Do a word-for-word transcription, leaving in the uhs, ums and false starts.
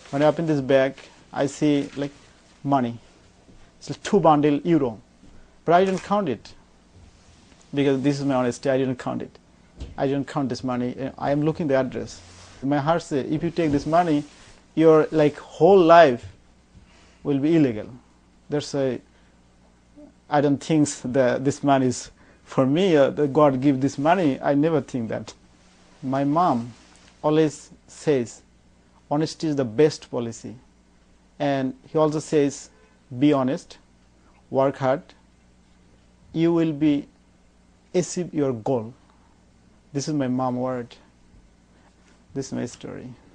When I open this bag, I see like money. It's like two bundle euro, but I didn't count it because this is my honesty. I didn't count it. I didn't count this money. I am looking the address. My heart says, if you take this money, your like whole life will be illegal. That's why I don't think that this money is for me. Uh, that God give this money. I never think that. My mom always says, honesty is the best policy, and he also says, be honest, work hard. You will be achieve your goal. This is my mom word. This is my story.